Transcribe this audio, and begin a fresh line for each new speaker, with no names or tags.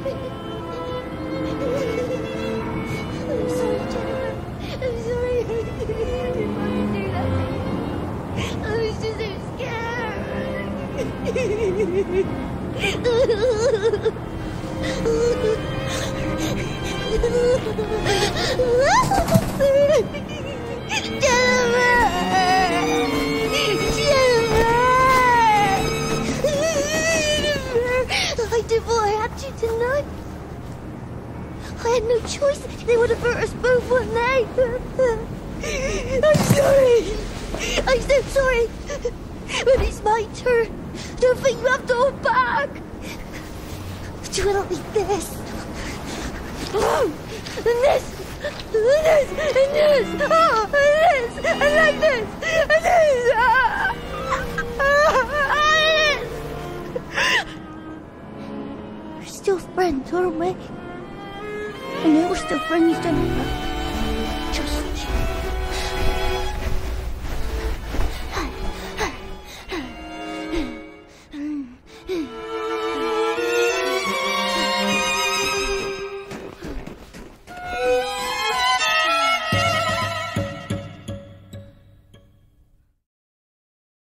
I'm sorry, Jennifer. I'm sorry. I didn't want to do that to you. I was just so I did what I had to tonight. I had no choice. They would have hurt us both, wouldn't they? I'm sorry. I'm so sorry. When it's my turn, don't think you have to hold back. Do it like this. Oh, and this. And this. And this. Oh, and this. And like this. And this. We're still friends, aren't we? I know we're still friends, Jennifer.